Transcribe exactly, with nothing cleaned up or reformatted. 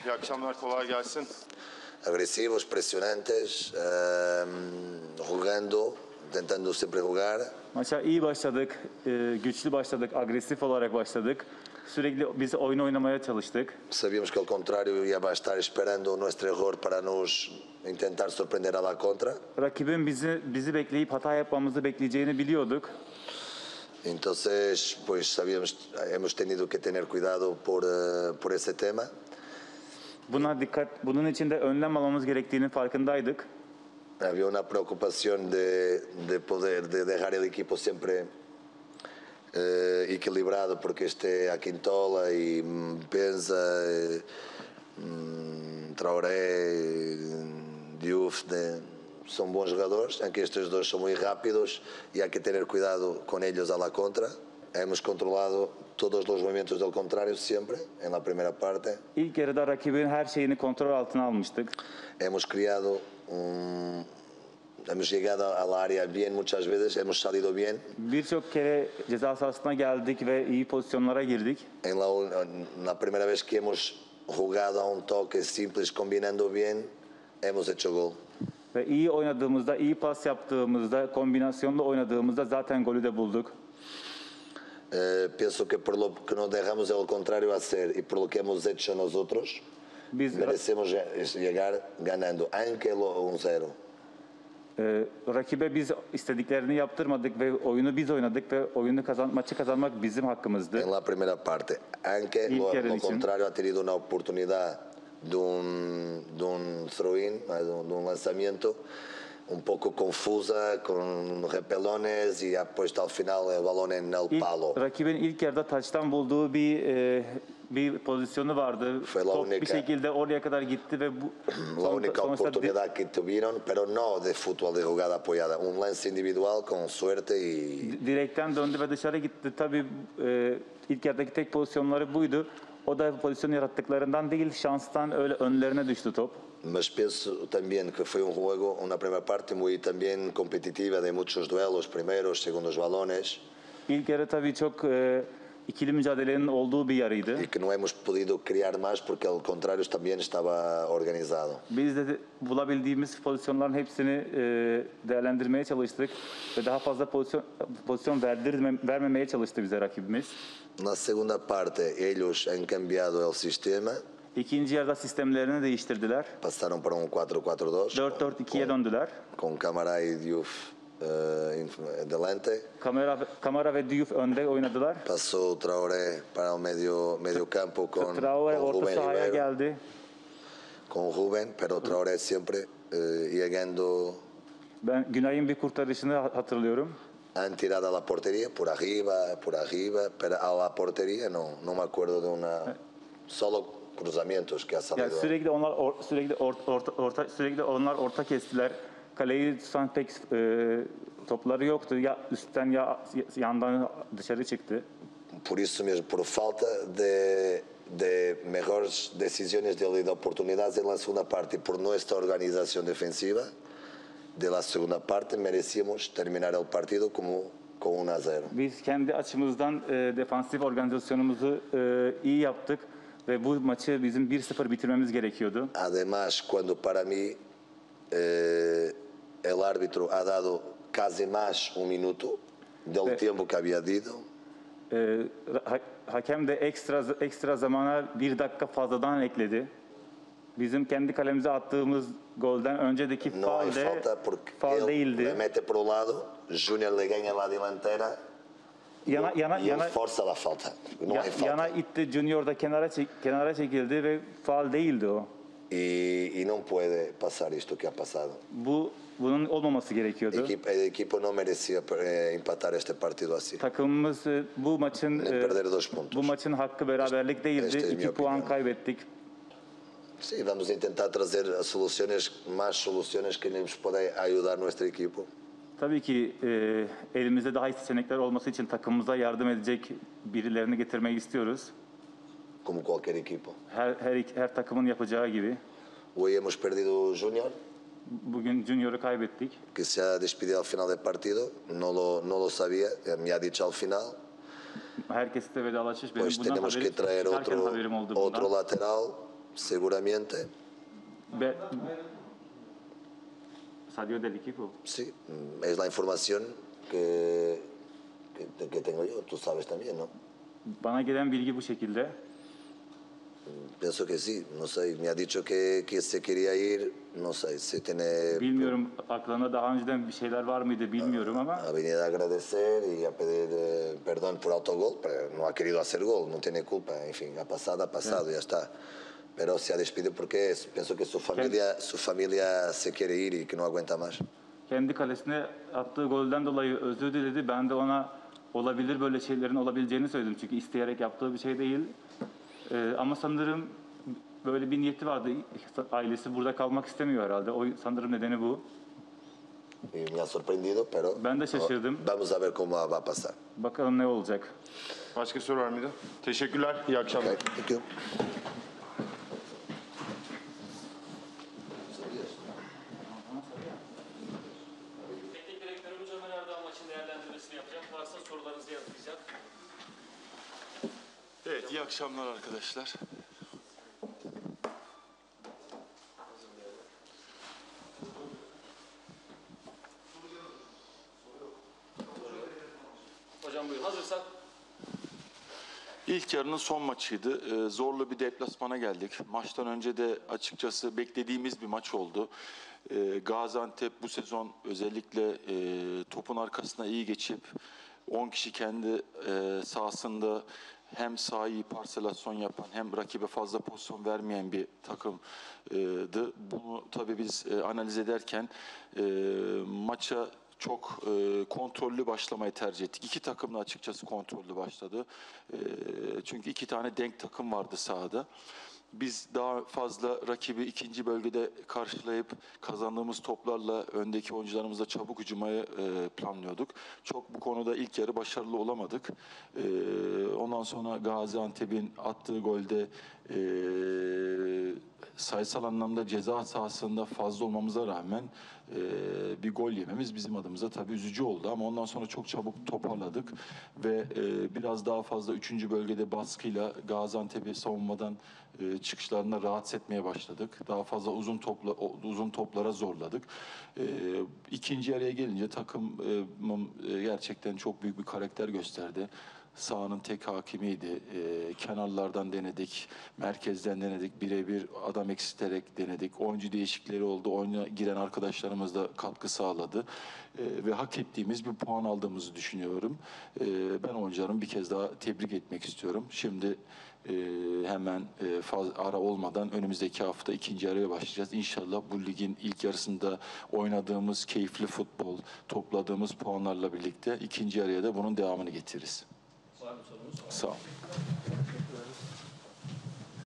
İyi akşamlar, kolay gelsin. Agresivos, presionantes, eh, jugando, intentando siempre jugar. Maça iyi başladık, e, güçlü başladık, agresif olarak başladık. Sürekli biz oyun oynamaya çalıştık. Sabíamos que el contrario iba a estar esperando nuestro error para nos intentar sorprender a la contra. Rakibin bizi bizi bekleyip hata yapmamızı bekleyeceğini biliyorduk. Entonces, pues sabíamos, hemos tenido que tener cuidado por, uh, por ese tema. Buna dikkat, bunun için de önlem almamız gerektiğinin farkındaydık. Había una preocupación de, de poder, de dejar el equipo siempre eh, equilibrado, porque este Akintola y Penza, eh, Traoré, Diouf, de, son buenos jugadores, aunque estos dos son muy rápidos y hay que tener cuidado con ellos a la contra. Hemos controlado todos los movimientos del contrario siempre en la primera parte. İlk yarıda rakibin her şeyini kontrol altına almıştık. Hemos creado un, hemos llegado al área bien muchas veces, hemos salido bien. Birçok kere ceza sahasına geldik ve iyi pozisyonlara girdik. En la, en la primera vez que hemos jugado a un toque simples combinando bien, hemos hecho gol. Ve iyi oynadığımızda, iyi pas yaptığımızda, kombinasyonla oynadığımızda zaten golü de bulduk. Eh, pienso que por lo que no dejamos el contrario hacer y por lo que hemos hecho nosotros, Biz merecemos llegar ganando, aunque lo un cero. e, rakibe biz istediklerini yaptırmadık ve oyunu biz oynadık ve oyunu kazan, maçı kazanmak bizim hakkımızdı. En la primera parte, aunque İlk lo, yarı lo için. contrario ha tenido una oportunidad de un, de un throw-in, de un, de un lanzamiento un poco confusa, con repelones y ha puesto al final el balón en el İlk, palo. rakibin ilk yarıda taçtan bulduğu bir e, bir pozisyonu vardı. Fue la Top bir única. şekilde oraya kadar gitti ve bu La única oportunidad que tuvieron, pero no de fútbol de jugada apoyada, un lance individual con suerte y direkten döndü ve dışarı gitti. Tabii e, ilk yarıdaki tek pozisyonları buydu. O da pozisyon yarattıklarından değil, şanstan öyle önlerine düştü top. Mas pienso también que fue un juego, una primera parte muy también competitiva, de muchos duelos, primeros, segundos balones, İlk yarı tabii çok e, ikili mücadelenin olduğu bir yarıydı. y que no hemos podido crear más porque al contrario también estaba organizado. Biz de bulabildiğimiz pozisyonların hepsini e, değerlendirmeye çalıştık ve daha fazla pozisyon pozisyon verdirme, vermemeye çalıştı bize rakibimiz. En la segunda parte ellos han cambiado el sistema, İkinci yarıda sistemlerini değiştirdiler. pasaron para un cuatro cuatro dos dört dört ikiye döndüler. con Camara y Diouf eh, delante. Kamera Kamara ve Diouf önde oynadılar. Pasó Traoré para el medio, medio campo con, Traoré con orta Rubén sahaya Rivero, geldi. con Rubén, pero Traoré siempre eh, llegando, Ben Günay'ın bir kurtarışını hatırlıyorum. han tirado a la portería, por arriba, por arriba, pero a la portería no, no me acuerdo de una, solo cruzamientos que ha Yani salido. sürekli onlar or, sürekli or, orta, orta sürekli onlar orta kestiler. Kaleyi tutan pek e, topları yoktu. Ya üstten ya yandan dışarı çıktı. Por eso mismo, por falta de, de mejores decisiones de, de oportunidades en la segunda parte, por nuestra organización defensiva de la segunda parte, merecíamos terminar el partido como con un a cero. Biz kendi açımızdan e, defansif organizasyonumuzu e, iyi yaptık ve bu maçı bizim bir sıfır bitirmemiz gerekiyordu. Además, cuando para mí eh, el árbitro ha dado casi más un minuto del Sí. tiempo que había dado, E, ha, hakem de ekstra ekstra zamana bir dakika fazladan ekledi. Bizim kendi kalemize attığımız golden öncedeki no hay faul de falta porque faul él değildi. le mete por un lado, Junior le gana la delantera Yana yana y él yana forza la falta. No ya- hay falta. yana itti, Junior da kenara çek, kenara çekildi ve faul değildi o. Y, y no puede pasar esto que ha pasado. Bu bunun olmaması gerekiyordu. Equipo, el equipo no merecía eh, empatar este partido así. Takımımız e, bu maçın Ni e, perder dos puntos. bu maçın hakkı beraberlik değildi. Este es mi İki puan opinión. kaybettik. Sí, vamos a intentar trazer soluciones, más soluciones que nos pueda ayudar a nuestro equipo. Tabii ki e, elimizde daha iyi seçenekler olması için takımımıza yardım edecek birilerini getirmeyi istiyoruz. Como cualquier equipo. Her her her takımın yapacağı gibi. Hoy hemos perdido Junior, Bugün Junior'u kaybettik. que se ha despedido al final del partido. No lo, no lo sabía, eh, me ha dicho al final. Herkesle vedalaşmış. Benim Pues bundan tenemos haberim, que traer çıkarken otro, haberim oldu otro bundan. lateral seguramente. Ve salió del equipo. Sí, es la información que, que, que tengo yo, tú sabes también, ¿no? Bana gelen bilgi bu şekilde. Pienso que sí, no sé, me ha dicho que, que se quería ir, no sé, si tiene... Bilmiyorum aklında daha önceden bir şeyler var mıydı bilmiyorum ama Ha venido a agradecer y a pedir eh, perdón por autogol, pero no ha querido hacer gol, no tiene culpa, en fin, ha pasado, ha pasado, ya está. Pero se ha despedido porque es- pienso que su familia, su familia se quiere ir y que no aguanta más. kendi kalesine attığı golden dolayı özür diledi. Ben de ona olabilir böyle şeylerin olabileceğini söyledim. Çünkü isteyerek yaptığı bir şey değil. Ee, ama sanırım böyle bir niyeti vardı. Ailesi burada kalmak istemiyor herhalde. O sanırım nedeni bu. Y me ha sorprendido, pero Ben de şaşırdım. vamos a ver cómo va a pasar. Bakalım ne olacak. Başka soru var mıydı? Teşekkürler. İyi akşamlar. Okay, thank you. Teknik direktörümüz Ömer Erdoğan maçın değerlendirmesini yapacak. Varsa sorularınızı yanıtlayacak. Evet, iyi akşamlar arkadaşlar. Hocam buyurun. Hazırsak İlk yarının son maçıydı. Ee, zorlu bir deplasmana geldik. Maçtan önce de açıkçası beklediğimiz bir maç oldu. Ee, Gaziantep bu sezon özellikle e, topun arkasına iyi geçip on kişi kendi e, sahasında hem sahayı parselasyon yapan hem rakibe fazla pozisyon vermeyen bir takımdı. Bunu tabii biz e, analiz ederken e, maça çok e, kontrollü başlamayı tercih ettik. İki takım da açıkçası kontrollü başladı. E, çünkü iki tane denk takım vardı sahada. Biz daha fazla rakibi ikinci bölgede karşılayıp kazandığımız toplarla öndeki oyuncularımızla çabuk hücumayı e, planlıyorduk. Çok bu konuda ilk yarı başarılı olamadık. E, ondan sonra Gaziantep'in attığı golde e, sayısal anlamda ceza sahasında fazla olmamıza rağmen e, bir gol yememiz bizim adımıza tabii üzücü oldu. Ama ondan sonra çok çabuk toparladık ve e, biraz daha fazla üçüncü bölgede baskıyla Gaziantep'i savunmadan e, çıkışlarında rahatsız etmeye başladık. Daha fazla uzun topla uzun toplara zorladık. E, ikinci yarıya gelince takım e, gerçekten çok büyük bir karakter gösterdi. Sahanın tek hakimiydi. E, kenarlardan denedik, merkezden denedik, birebir adam eksilterek denedik. Oyuncu değişiklikleri oldu. Oyuna giren arkadaşlarımız da katkı sağladı. E, ve hak ettiğimiz bir puan aldığımızı düşünüyorum. E, ben oyuncularımı bir kez daha tebrik etmek istiyorum. Şimdi e, hemen e, faz, ara olmadan önümüzdeki hafta ikinci yarıya başlayacağız. İnşallah bu ligin ilk yarısında oynadığımız keyifli futbol, topladığımız puanlarla birlikte ikinci yarıya da bunun devamını getiririz. var mı sorumuz? Sağ ol.